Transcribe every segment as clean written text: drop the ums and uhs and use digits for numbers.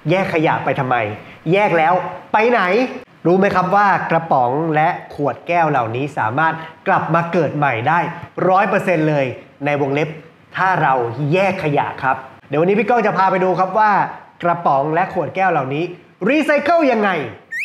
แยกขยะไปทำไมแยกแล้วไปไหนรู้ไหมครับว่ากระป๋องและขวดแก้วเหล่านี้สามารถกลับมาเกิดใหม่ได้ 100% เลยในวงเล็บถ้าเราแยกขยะครับเดี๋ยววันนี้พี่ก้องจะพาไปดูครับว่ากระป๋องและขวดแก้วเหล่านี้รีไซเคิลยังไง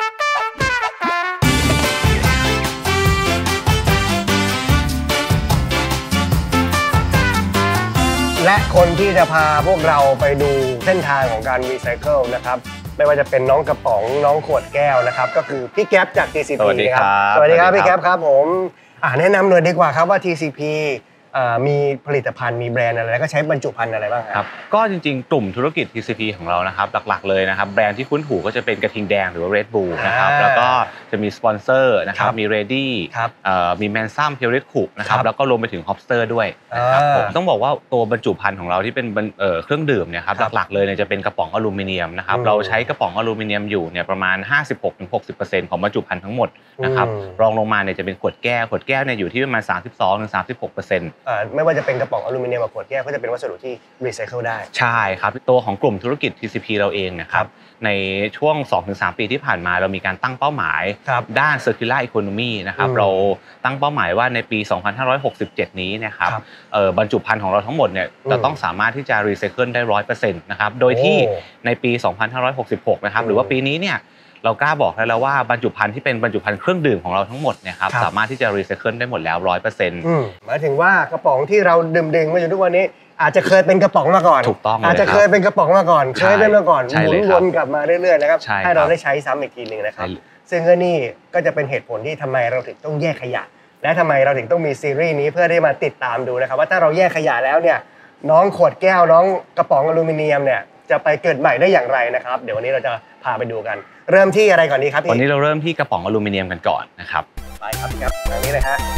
และคนที่จะพาพวกเราไปดูเส้นทางของการรีไซเคิลนะครับไม่ว่าจะเป็นน้องกระป๋องน้องขวดแก้วนะครับก็คือพี่แก๊ปจาก TCP นะครับสวัสดีครับพี่แก๊ปครับผมแนะนำหน่อยดีกว่าครับว่า TCP มีผลิตภัณฑ์มีแบรนด์อะไรแล้วก็ใช้บรรจุภัณฑ์อะไรบ้างครับก็จริงๆกลุ่มธุรกิจ TCP ของเรานะครับหลักๆเลยนะครับแบรนด์ที่คุ้นหูก็จะเป็นกระทิงแดงหรือว่า Red Bull นะครับแล้วก็จะมีสปอนเซอร์นะครับมี Ready มีแมนซัมเพียวริคุนะครับแล้วก็รวมไปถึง Hopster ด้วยนะครับผมต้องบอกว่าตัวบรรจุภัณฑ์ของเราที่เป็นเครื่องดื่มเนี่ยครับหลักๆเลยเนี่ยจะเป็นกระป๋องอลูมิเนียมนะครับเราใช้กระป๋องอลูมิเนียมอยู่เนี่ยประมาณ 56-60% ของบรรจุภัณฑ์ทั้งหมดนะครับรองลงมาเนี่ยจะเป็นขวดแก้วเนี่ยอยู่ที่ประมาณ 32-36% ไม่ว่าจะเป็นกระป๋องอลูมิเนียมกับขวดแก้วก็จะเป็นวัสดุที่รีไซเคิลได้ใช่ครับตัวของกลุ่มธุรกิจ TCP เราเองนะครับในช่วง 2-3 ปีที่ผ่านมาเรามีการตั้งเป้าหมายด้าน Circular Economy นะครับเราตั้งเป้าหมายว่าในปี 2567 นี้นะครับบรรจุภัณฑ์ของเราทั้งหมดเนี่ยจะต้องสามารถที่จะรีไซเคิลได้ 100% นะครับโดยที่ในปี 2566 นะครับหรือว่าปีนี้เนี่ยเรากล้าบอกได้แล้วว่าบรรจุภัณฑ์ที่เป็นบรรจุภัณฑ์เครื่องดื่มของเราทั้งหมดเนี่ยครับสามารถที่จะรีไซเคิลได้หมดแล้ว 100% หมายถึงว่ากระป๋องที่เราดื่มมาอยู่ทุกวันนี้อาจจะเคยเป็นกระป๋องมาก่อนถูกต้องอาจจะเคยเป็นกระป๋องมาก่อนเคยเป็นมาก่อนหมุนวนกลับมาเรื่อยๆนะครับให้เราได้ใช้ซ้ำอีกทีนึงนะครับซึ่งนี่ก็จะเป็นเหตุผลที่ทำไมเราถึงต้องแยกขยะและทำไมเราถึงต้องมีซีรีส์นี้เพื่อได้มาติดตามดูนะครับว่าถ้าเราแยกขยะแล้วเนี่ยน้องขวดแก้วน้องกระป๋องอลูมิเนียมเนี่ยจะไปเกิดใหม่ได้อย่างไรนะครับเดี๋ยววันนี้เราจะพาไปดูกันเริ่มที่อะไรก่อนดีครับพี่วันนี้เราเริ่มที่กระป๋องอลูมิเนียมกันก่อนนะครับไปครับพี่ครับทางนี้เลยฮะ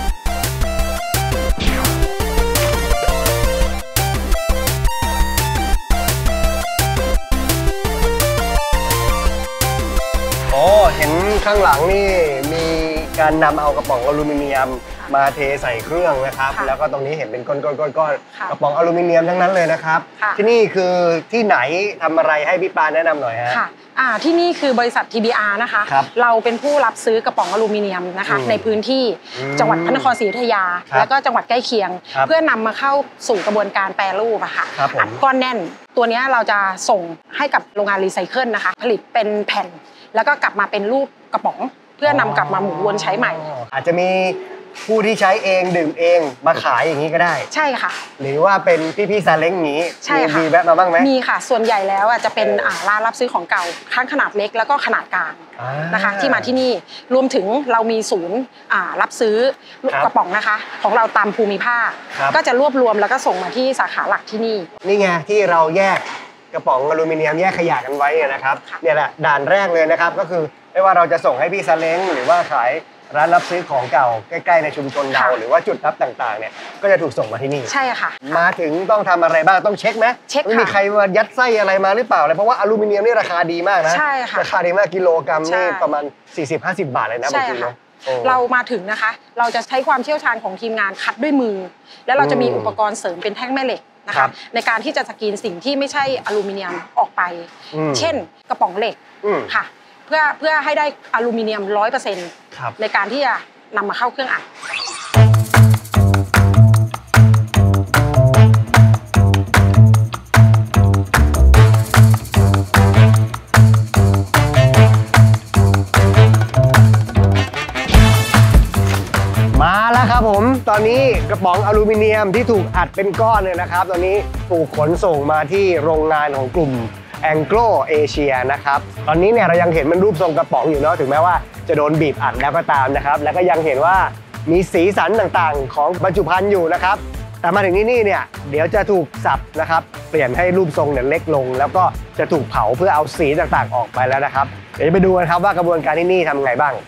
เห็นข้างหลังนี่มีการนำเอากระป๋องอลูมิเนียมมาเทใส่เครื่องนะครับแล้วก็ตรงนี้เห็นเป็นก้อนกระป๋องอลูมิเนียมทั้งนั้นเลยนะครับที่นี่คือที่ไหนทำอะไรให้พี่ปาแนะนำหน่อยฮะที่นี่คือบริษัท TBR นะคะเราเป็นผู้รับซื้อกระป๋องอลูมิเนียมนะคะในพื้นที่จังหวัดพระนครศรีอยุธยาแล้วก็จังหวัดใกล้เคียงเพื่อนำมาเข้าสู่กระบวนการแปรรูปค่ะอัดก้อนแน่นตัวนี้เราจะส่งให้กับโรงงานรีไซเคิลนะคะผลิตเป็นแผ่นแล้วก็กลับมาเป็นรูปกระป๋องเพื่อนำกลับมาหมุนวนใช้ใหม่อาจจะมีผู้ที่ใช้เองดื่มเองมาขายอย่างนี้ก็ได้ใช่ค่ะหรือว่าเป็นพี่ซาเล้งอย่างนี้ใช่ค่ะมีแวะมาบ้างไหมมีค่ะส่วนใหญ่แล้วจะเป็นร้านรับซื้อของเก่าทั้งขนาดเล็กแล้วก็ขนาดกลางนะคะที่มาที่นี่รวมถึงเรามีศูนย์รับซื้อกระป๋องนะคะของเราตามภูมิภาคก็จะรวบรวมแล้วก็ส่งมาที่สาขาหลักที่นี่นี่ไงที่เราแยกกระป๋องอลูมิเนียมแยกขยะกันไว้นะครับเนี่ยแหละด่านแรกเลยนะครับก็คือไม่ว่าเราจะส่งให้พี่ซาเล้งหรือว่าขายร้านรับซื้อของเก่าใกล้ๆในชุมชนเราหรือว่าจุดรับต่างๆเนี่ยก็จะถูกส่งมาที่นี่ใช่ค่ะมาถึงต้องทำอะไรบ้างต้องเช็คไหมเช็คค่ะมีใครมายัดไส้อะไรมาหรือเปล่าเลยเพราะว่าอลูมิเนียมนี่ราคาดีมากนะใช่ค่ะราคาดีมากกิโลกรัมนี่ประมาณ 40-50 บาทเลยนะบางทีนะเรามาถึงนะคะเราจะใช้ความเชี่ยวชาญของทีมงานคัดด้วยมือแล้วเราจะมีอุปกรณ์เสริมเป็นแท่งแม่เหล็กนะคะในการที่จะสกรีนสิ่งที่ไม่ใช่อลูมิเนียมออกไปเช่นกระป๋องเหล็กค่ะเพื่อให้ได้อลูมิเนียม 100% ในการที่จะนำมาเข้าเครื่องอัดมาแล้วครับผมตอนนี้กระป๋องอลูมิเนียมที่ถูกอัดเป็นก้อนเนี่ยนะครับตอนนี้ถูกขนส่งมาที่โรงงานของกลุ่มแองโกลเอเชียนะครับตอนนี้เนี่ยเรายังเห็นมันรูปทรงกระป๋องอยู่เนาะถึงแม้ว่าจะโดนบีบอัดแล้วก็ตามนะครับแล้วก็ยังเห็นว่ามีสีสันต่างๆของบรรจุภัณฑ์อยู่นะครับแต่มาถึงที่นี่เนี่ยเดี๋ยวจะถูกสับนะครับเปลี่ยนให้รูปทรงเนี่ยเล็กลงแล้วก็จะถูกเผาเพื่อเอาสีต่างๆออกไปแล้วนะครับเดี๋ยวไปดูกันครับว่ากระบวนการที่นี่ทำไงบ้าง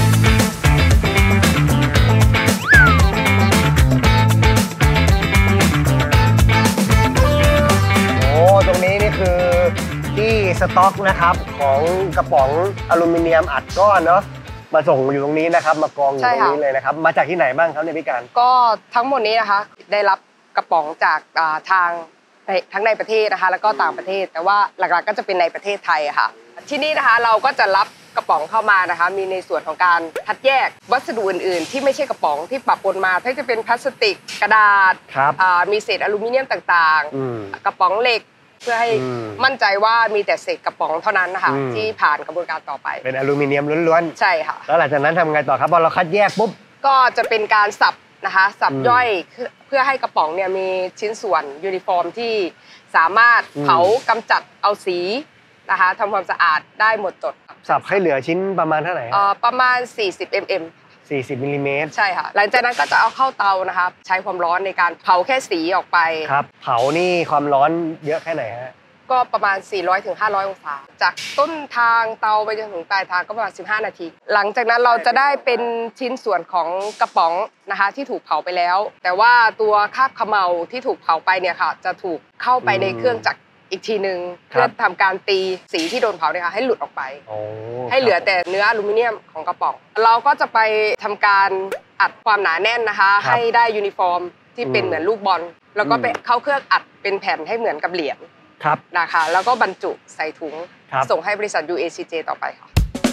ตรงนี้นี่คือที่สต็อกนะครับของกระป๋องอลูมิเนียมอัดก้อนเนาะมาส่งอยู่ตรงนี้นะครับมากองอยู่ตรงนี้เลยนะครับมาจากที่ไหนบ้างครับในพิการก็ทั้งหมดนี้นะคะได้รับกระป๋องจากทางทั้งในประเทศนะคะแล้วก็ต่างประเทศแต่ว่าหลักๆก็จะเป็นในประเทศไทยค่ะที่นี่นะคะเราก็จะรับกระป๋องเข้ามานะคะมีในส่วนของการคัดแยกวัสดุอื่นๆที่ไม่ใช่กระป๋องที่ปะปนมาถ้าจะเป็นพลาสติกกระดาษมีเศษอลูมิเนียมต่างๆกระป๋องเหล็กเพื่อให้มั่นใจว่ามีแต่เศษกระป๋องเท่านั้นนะคะที่ผ่านกระบวนการต่อไปเป็นอลูมิเนียมล้วนๆใช่ค่ะแล้วหลังจากนั้นทำไงต่อครับพอเราคัดแยกปุ๊บก็จะเป็นการสับนะคะสับย่อยเพื่อให้กระป๋องเนี่ยมีชิ้นส่วนยูนิฟอร์มที่สามารถเผากำจัดเอาสีนะคะทำความสะอาดได้หมดจดสับให้เหลือชิ้นประมาณเท่าไหร่ประมาณ40 mm 40 มิลลิเมตรใช่ค่ะหลังจากนั้นก็จะเอาเข้าเตานะคะใช้ความร้อนในการเผาแค่สีออกไปครับเผานี่ความร้อนเยอะแค่ไหนฮะก็ประมาณ400 ถึง 500 องศาจากต้นทางเตาไปจนถึงปลายทางก็ประมาณ15 นาทีหลังจากนั้นเราจะได้เป็นชิ้นส่วนของกระป๋องนะคะที่ถูกเผาไปแล้วแต่ว่าตัวคราบเขม่าที่ถูกเผาไปเนี่ยค่ะจะถูกเข้าไปในเครื่องจักรอีกทีนึงเพื่อทำการตีสีที่โดนเผาเนี่ยค่ะให้หลุดออกไปให้เหลือแต่เนื้ออลูมิเนียมของกระป๋องเราก็จะไปทำการอัดความหนาแน่นนะคะให้ได้ยูนิฟอร์มที่เป็นเหมือนลูกบอลแล้วก็ไปเข้าเครื่องอัดเป็นแผ่นให้เหมือนกับเหรียญนะคะแล้วก็บรรจุใส่ถุงส่งให้บริษัท UACJ ต่อไปค่ะ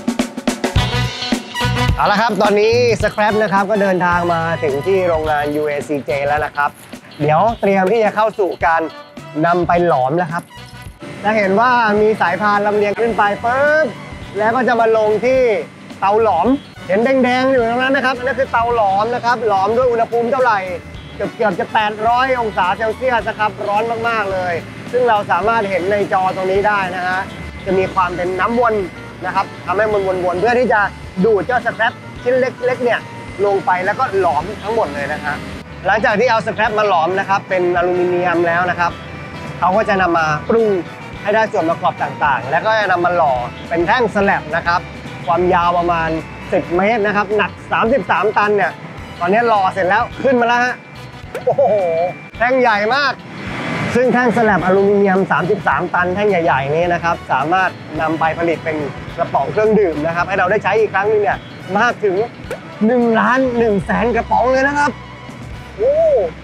เอาละครับตอนนี้สแครปนะครับก็เดินทางมาถึงที่โรงงาน UACJ แล้วนะครับเดี๋ยวเตรียมที่จะเข้าสู่การนำไปหลอมแล้วครับจะเห็นว่ามีสายพานลำเลียงขึ้นไปปุ๊บแล้วก็จะมาลงที่เตาหลอมเห็นแดงๆอยู่ตรงนั้นนะครับนั่นคือเตาหลอมนะครับหลอมด้วยอุณหภูมิเท่าไหร่เกือบจะ800 องศาเซลเซียสนะครับร้อนมากๆเลยซึ่งเราสามารถเห็นในจอตรงนี้ได้นะฮะจะมีความเป็นน้ำวนนะครับทำให้มันวนๆเพื่อที่จะดูดเจ้าสแครปชิ้นเล็กๆเนี่ยลงไปแล้วก็หลอมทั้งหมดเลยนะฮะหลังจากที่เอาสแครปมาหลอมนะครับเป็นอลูมิเนียมแล้วนะครับเขาก็จะนำมาปรุงให้ได้ส่วนประกอบต่างๆแล้วก็จะนำมาหล่อเป็นแท่งสแลบนะครับความยาวประมาณ10 เมตรนะครับหนัก33 ตันเนี่ยตอนนี้หล่อเสร็จแล้วขึ้นมาแล้วฮะโอ้โหแท่งใหญ่มากซึ่งแท่งสแลบอลูมิเนียม33 ตันแท่งใหญ่ๆนี้นะครับสามารถนำไปผลิตเป็นกระป๋องเครื่องดื่มนะครับให้เราได้ใช้อีกครั้งนึงเนี่ยมากถึง1,100,000 กระป๋องเลยนะครับโอ้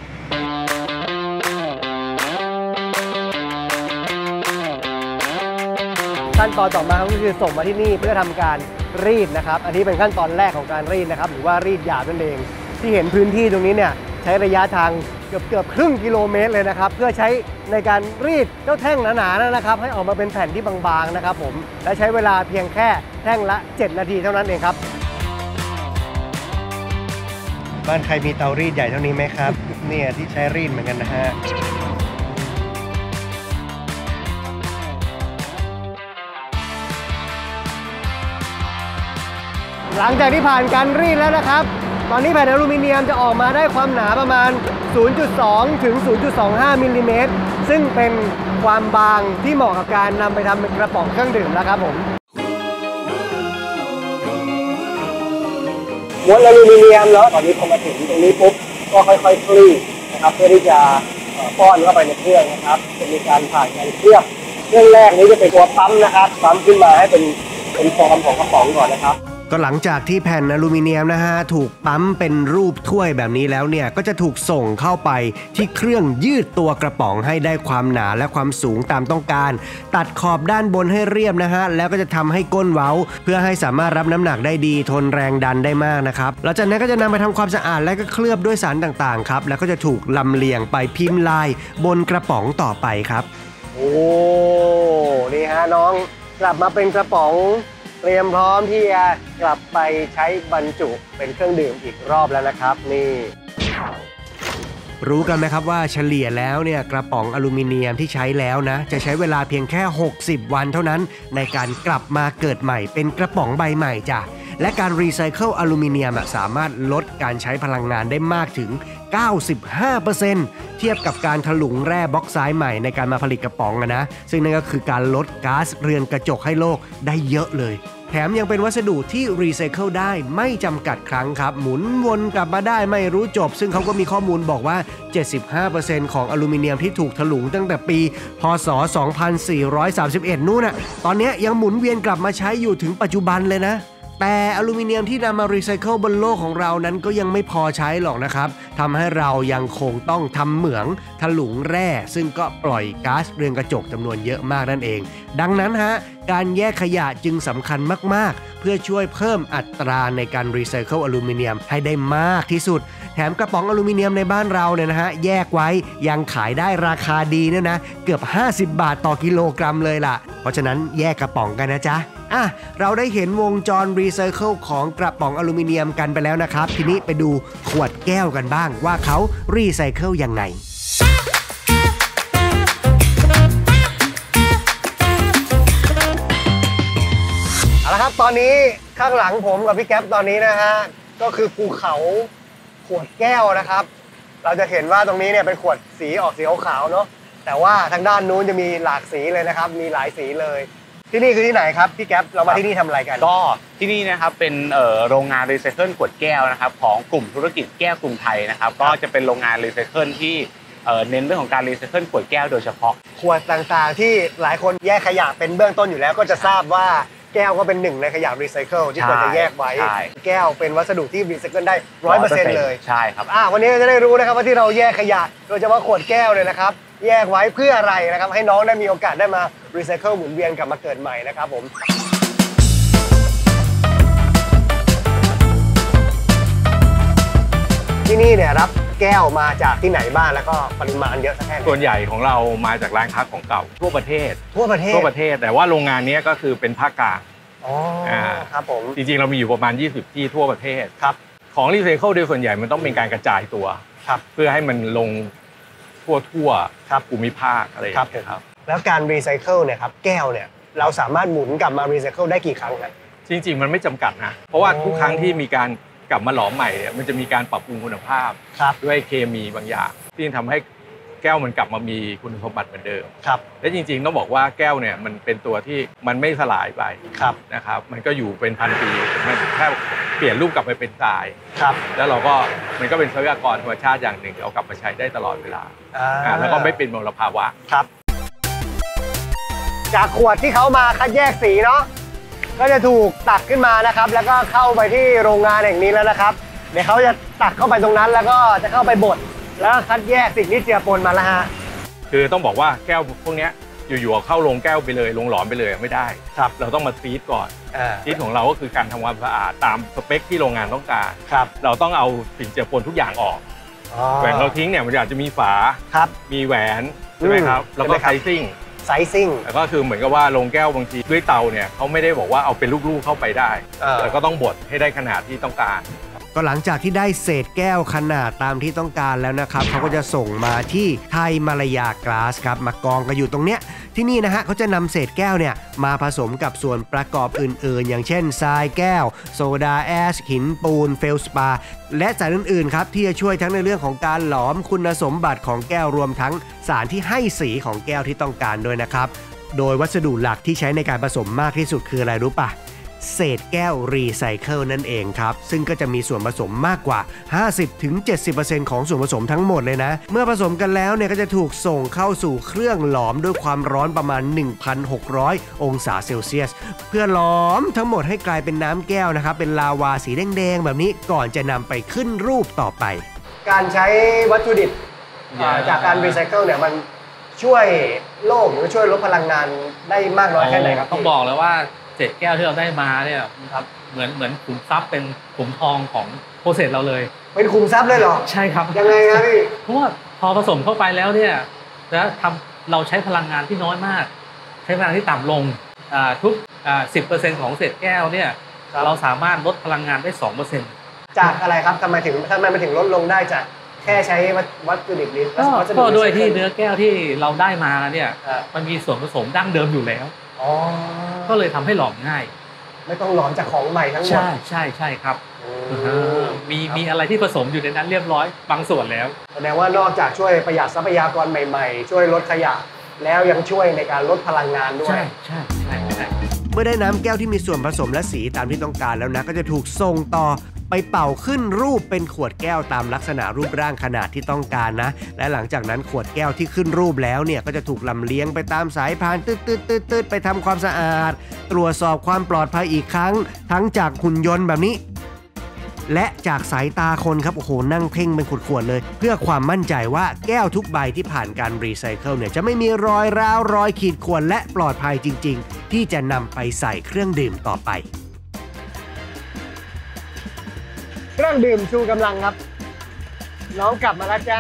ขั้นตอนต่อมาก็คือส่งมาที่นี่เพื่อทำการรีดนะครับอันนี้เป็นขั้นตอนแรกของการรีดนะครับหรือว่ารีดหยาบนั่นเองที่เห็นพื้นที่ตรงนี้เนี่ยใช้ระยะทางเกือบครึ่งกิโลเมตรเลยนะครับเพื่อใช้ในการรีดเจ้าแท่งหนาๆนะครับให้ออกมาเป็นแผ่นที่บางๆนะครับผมและใช้เวลาเพียงแค่แท่งละ7 นาทีเท่านั้นเองครับบ้านใครมีเตารีดใหญ่เท่านี้ไหมครับเนี่ยที่ใช้รีดเหมือนกันนะฮะหลังจากที่ผ่านการรีดแล้วนะครับตอนนี้แผ่นอลูมิเนียมจะออกมาได้ความหนาประมาณ 0.2 ถึง 0.25 มิลลิเมตรซึ่งเป็นความบางที่เหมาะกับการนำไปทำเป็นกระป๋องเครื่องดื่มแล้วครับผมม้วนอลูมิเนียมแล้วตอนนี้พอมาถึงตรงนี้ปุ๊บก็ค่อยๆคลี่นะครับเพื่อที่จะป้อนเข้าไปในเครื่องนะครับจะมีการผ่านการเคลือบเครื่องแรกนี้จะเป็นตัวปั๊มนะครับปั๊มขึ้นมาให้เป็นฟอร์มของกระป๋องก่อนนะครับก็หลังจากที่แผ่นอลูมิเนียมนะฮะถูกปั๊มเป็นรูปถ้วยแบบนี้แล้วเนี่ยก็จะถูกส่งเข้าไปที่เครื่องยืดตัวกระป๋องให้ได้ความหนาและความสูงตามต้องการตัดขอบด้านบนให้เรียบนะฮะแล้วก็จะทำให้ก้นเว้าเพื่อให้สามารถรับน้ำหนักได้ดีทนแรงดันได้มากนะครับหลังจากนั้นก็จะนำไปทำความสะอาดและก็เคลือบด้วยสารต่างๆครับแล้วก็จะถูกลำเลียงไปพิมพ์ลายบนกระป๋องต่อไปครับโอ้นี่ฮะน้องกลับมาเป็นกระป๋องเตรียมพร้อมที่จะกลับไปใช้บรรจุเป็นเครื่องดื่มอีกรอบแล้วนะครับนี่รู้กันไหมครับว่าเฉลี่ยแล้วเนี่ยกระป๋องอลูมิเนียมที่ใช้แล้วนะจะใช้เวลาเพียงแค่60 วันเท่านั้นในการกลับมาเกิดใหม่เป็นกระป๋องใบใหม่จ้ะและการรีไซเคิลอลูมิเนียมสามารถลดการใช้พลังงานได้มากถึง 95% เทียบกับการถลุงแร่บ็อกไซด์ใหม่ในการมาผลิตกระป๋องนะซึ่งนั่นก็คือการลดก๊าซเรือนกระจกให้โลกได้เยอะเลยแถมยังเป็นวัสดุที่รีไซเคิลได้ไม่จำกัดครั้งครับหมุนวนกลับมาได้ไม่รู้จบซึ่งเขาก็มีข้อมูลบอกว่า 75% ของอลูมิเนียมที่ถูกถลุงตั้งแต่ปีพ.ศ. 2431 นู่นน่ะตอนนี้ยังหมุนเวียนกลับมาใช้อยู่ถึงปัจจุบันเลยนะแต่อลูมิเนียมที่นำมารีไซเคิลบนโลกของเรานั้นก็ยังไม่พอใช้หรอกนะครับทำให้เรายังคงต้องทำเหมืองถลุงแร่ซึ่งก็ปล่อยก๊าซเรือนกระจกจำนวนเยอะมากนั่นเองดังนั้นฮะการแยกขยะจึงสำคัญมากๆเพื่อช่วยเพิ่มอัตราในการรีไซเคิลอลูมิเนียมให้ได้มากที่สุดแถมกระป๋องอลูมิเนียมในบ้านเราเนี่ยนะฮะแยกไว้ยังขายได้ราคาดีเนี่ยนะเกือบ50 บาทต่อกิโลกรัมเลยล่ะเพราะฉะนั้นแยกกระป๋องกันนะจ๊ะเราได้เห็นวงจรรีไซเคิลของกระป๋องอลูมิเนียมกันไปแล้วนะครับทีนี้ไปดูขวดแก้วกันบ้างว่าเขารีไซเคิลยังไงเอาละครับตอนนี้ข้างหลังผมกับพี่แก๊ปตอนนี้นะฮะก็คือภูเขาขวดแก้วนะครับเราจะเห็นว่าตรงนี้เนี่ยเป็นขวดสีออกสีขาวๆเนาะแต่ว่าทางด้านนู้นจะมีหลากสีเลยนะครับมีหลายสีเลยที่นี่คือที่ไหนครับพี่แก๊ปเรามาที่นี่ทำอะไรกันก็ที่นี่นะครับเป็นโรงงานรีไซเคิลขวดแก้วนะครับของกลุ่มธุรกิจแก้วกรุงไทยนะครับก็จะเป็นโรงงานรีไซเคิลที่เน้นเรื่องของการรีไซเคิลขวดแก้วโดยเฉพาะขวดต่างๆที่หลายคนแยกขยะเป็นเบื้องต้นอยู่แล้วก็จะทราบว่าแก้วก็เป็นหนึ่งในขยะรีไซเคิลที่ควรจะแยกไว้แก้วเป็นวัสดุที่รีไซเคิลได้ 100% เลยใช่ครับวันนี้จะได้รู้นะครับว่าที่เราแยกขยะโดยเฉพาะขวดแก้วเลยนะครับแยกไว้เพื่ออะไรนะครับให้น้องได้มีโอกาสได้มารีไซเคิลหมุนเวียนกลับมาเกิดใหม่นะครับผมที่นี่เนี่ยรับแก้วมาจากที่ไหนบ้างแล้วก็ปริมาณเยอะสักแค่ไหนส่วนใหญ่ของเรามาจากร้านค้าของเก่าทั่วประเทศแต่ว่าโรงงานนี้ก็คือเป็นภาคกลางครับผมจริงๆเรามีอยู่ประมาณ20ที่ทั่วประเทศครับของรีไซเคิลโดยส่วนใหญ่มันต้องเป็นการกระจายตัวเพื่อให้มันลงทั่วภูมิภาคอะไรอย่างเงี้ยครับแล้วการรีไซเคิลเนี่ยครับแก้วเนี่ยเราสามารถหมุนกลับมารีไซเคิลได้กี่ครั้งครับจริงๆมันไม่จำกัดนะเพราะว่าทุกครั้งที่มีการกลับมาหลอมใหม่เนี่ยมันจะมีการปรับปรุงคุณภาพด้วยเคมีบางอย่างที่ทำให้แก้วมันกลับมามีคุณสมบัติเหมือนเดิมและจริงๆต้องบอกว่าแก้วเนี่ยมันเป็นตัวที่มันไม่สลายไปนะครับมันก็อยู่เป็นพันปีมันแค่เปลี่ยนรูปกลับไปเป็นทรายแล้วเราก็มันก็เป็นทรัพยากรธรรมชาติอย่างหนึ่งเอากลับมาใช้ได้ตลอดเวลาแล้วก็ไม่เป็นมลภาวะจากขวดที่เขามาคัดแยกสีเนาะก็จะถูกตักขึ้นมานะครับแล้วก็เข้าไปที่โรงงานแห่งนี้แล้วนะครับเดี๋ยวเขาจะตักเข้าไปตรงนั้นแล้วก็จะเข้าไปบดแล้วคัดแยกสิ่งที่เจือปนมาแล้วฮะคือต้องบอกว่าแก้วพวกนี้อยู่ๆเข้าโรงแก้วไปเลยโรงหลอมไปเลยไม่ได้เราต้องมาซีดก่อนซีดของเราก็คือการทำความสะอาดตามสเปคที่โรงงานต้องการเราต้องเอาสิ่งเจือปนทุกอย่างออกแหวนเราทิ้งเนี่ยมันอาจจะมีฝามีแหวนใช่ไหมครับแล้วก็ไซซิ่งแล้วก็คือเหมือนกับว่าโรงแก้วบางทีด้วยเตาเนี่ยเขาไม่ได้บอกว่าเอาเป็นลูกๆเข้าไปได้แล้วก็ต้องบดให้ได้ขนาดที่ต้องการก็หลังจากที่ได้เศษแก้วขนาดตามที่ต้องการแล้วนะครับเขาก็จะส่งมาที่ไทยมาลายากลาสครับมากองกันอยู่ตรงเนี้ยที่นี่นะฮะเขาจะนำเศษแก้วเนี่ยมาผสมกับส่วนประกอบอื่นๆอย่างเช่นทรายแก้วโซดาแอชหินปูนเฟลสปาและสารอื่นๆครับที่จะช่วยทั้งในเรื่องของการหลอมคุณสมบัติของแก้วรวมทั้งสารที่ให้สีของแก้วที่ต้องการด้วยนะครับโดยวัสดุหลักที่ใช้ในการผสมมากที่สุดคืออะไรรู้ปะเศษแก้วรีไซเคิลนั่นเองครับซึ่งก็จะมีส่วนผสมมากกว่า 50-70% ของส่วนผสมทั้งหมดเลยนะเมื่อผสมกันแล้วเนี่ยก็จะถูกส่งเข้าสู่เครื่องหลอมด้วยความร้อนประมาณ 1,600 องศาเซลเซียสเพื่อหลอมทั้งหมดให้กลายเป็นน้ำแก้วนะครับเป็นลาวาสีแดงๆแบบนี้ก่อนจะนำไปขึ้นรูปต่อไปการใช้วัตถุดิบจากการรีไซเคิลเนี่ยมันช่วยโลกหรือช่วยลดพลังงานได้มากน้อยแค่ไหนครับต้องบอกเลยว่าเศษแก้วที่เราได้มาเนี่ยครับเหมือนขุมทรัพย์เป็นขุมทองของโปรเซสเราเลยเป็นขุมทรัพย์เลยเหรอใช่ครับยังไงครับพี่เพราะว่าพอผสมเข้าไปแล้วเนี่ยแล้วเราใช้พลังงานที่น้อยมากใช้พลังที่ต่ำลงทุก10% ของเศษแก้วเนี่ยเราสามารถลดพลังงานได้ 2% จากอะไรครับทำไมมันถึงลดลงได้จากแค่ใช้วัตถุดิบนี้ก็ด้วยที่เนื้อแก้วที่เราได้มาเนี่ยมันมีส่วนผสมดั้งเดิมอยู่แล้วก็เลยทำให้หลอมง่ายไม่ต้องหลอมจากของใหม่ทั้งหมดใช่ครับมีอะไรที่ผสมอยู่ในนั้นเรียบร้อยบางส่วนแล้วแสดงว่านอกจากช่วยประหยัดทรัพยากรใหม่ๆช่วยลดขยะแล้วยังช่วยในการลดพลังงานด้วยใช่เมื่อได้น้ำแก้วที่มีส่วนผสมและสีตามที่ต้องการแล้วนะก็จะถูกส่งต่อไปเป่าขึ้นรูปเป็นขวดแก้วตามลักษณะรูปร่างขนาดที่ต้องการนะและหลังจากนั้นขวดแก้วที่ขึ้นรูปแล้วเนี่ยก็จะถูกลำเลียงไปตามสายพานตืดไปทำความสะอาดตรวจสอบความปลอดภัยอีกครั้งทั้งจากหุ่นยนต์แบบนี้และจากสายตาคนครับโอ้โหนั่งเพ่งเป็นขวดๆเลยเพื่อความมั่นใจว่าแก้วทุกใบที่ผ่านการรีไซเคิลเนี่ยจะไม่มีรอยร้าวรอยขีดข่วนและปลอดภัยจริงๆที่จะนำไปใส่เครื่องดื่มต่อไปเครื่องดื่มชูกำลังครับน้องกลับมาแล้วจ้า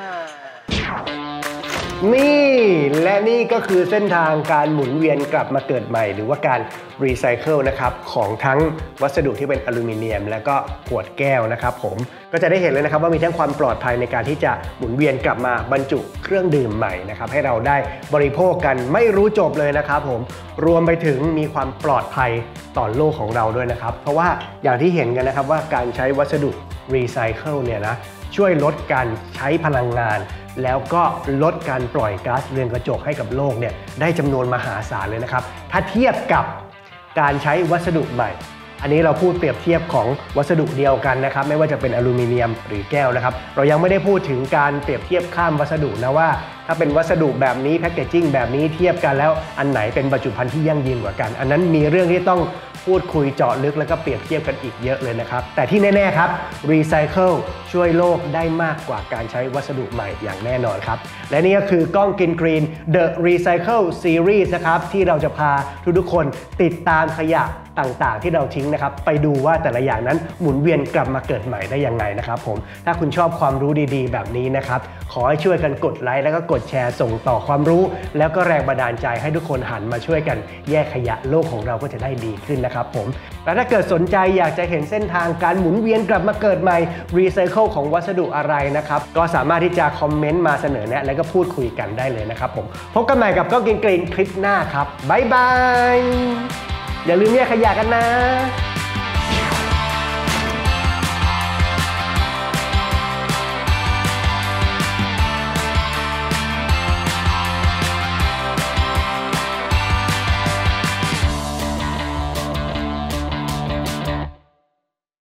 นี่และนี่ก็คือเส้นทางการหมุนเวียนกลับมาเกิดใหม่หรือว่าการรีไซเคิลนะครับของทั้งวัสดุที่เป็นอลูมิเนียมและก็ขวดแก้วนะครับผมก็จะได้เห็นเลยนะครับว่ามีทั้งความปลอดภัยในการที่จะหมุนเวียนกลับมาบรรจุเครื่องดื่มใหม่นะครับให้เราได้บริโภคกันไม่รู้จบเลยนะครับผมรวมไปถึงมีความปลอดภัยต่อโลกของเราด้วยนะครับเพราะว่าอย่างที่เห็นกันนะครับว่าการใช้วัสดุรีไซเคิลเนี่ยนะช่วยลดการใช้พลังงานแล้วก็ลดการปล่อยก๊าซเรือนกระจกให้กับโลกเนี่ยได้จำนวนมหาศาลเลยนะครับถ้าเทียบกับการใช้วัสดุใหม่อันนี้เราพูดเปรียบเทียบของวัสดุเดียวกันนะครับไม่ว่าจะเป็นอลูมิเนียมหรือแก้วนะครับเรายังไม่ได้พูดถึงการเปรียบเทียบข้ามวัสดุนะว่าถ้าเป็นวัสดุแบบนี้แพคเกจจิ้งแบบนี้เทียบกันแล้วอันไหนเป็นบรรจุภัณฑ์ที่ยั่งยืนกว่ากันอันนั้นมีเรื่องที่ต้องพูดคุยเจาะลึกแล้วก็เปรียบเทียบกันอีกเยอะเลยนะครับแต่ที่แน่ๆครับรีไซเคิลช่วยโลกได้มากกว่าการใช้วัสดุใหม่อย่างแน่นอนครับและนี่ก็คือกล้องกินกรีน The Recycle Series นะครับที่เราจะพาทุกๆคนติดตามขยะต่างๆที่เราทิ้งนะครับไปดูว่าแต่ละอย่างนั้นหมุนเวียนกลับมาเกิดใหม่ได้ยังไงนะครับผมถ้าคุณชอบความรู้ดีๆแบบนี้นะครับขอให้ช่วยกันกดไลค์แล้วก็กดแชร์ส่งต่อความรู้แล้วก็แรงบันดาลใจให้ทุกคนหันมาช่วยกันแยกขยะโลกของเราก็จะได้ดีขึ้นนะครับผมและถ้าเกิดสนใจอยากจะเห็นเส้นทางการหมุนเวียนกลับมาเกิดใหม่รีไซเคิลของวัสดุอะไรนะครับก็สามารถที่จะคอมเมนต์มาเสนอแนะแล้วก็พูดคุยกันได้เลยนะครับผมพบกันใหม่กับกล้องกินกรีนคลิปหน้าครับบ๊ายบายอย่าลืมแยกขยะกันนะ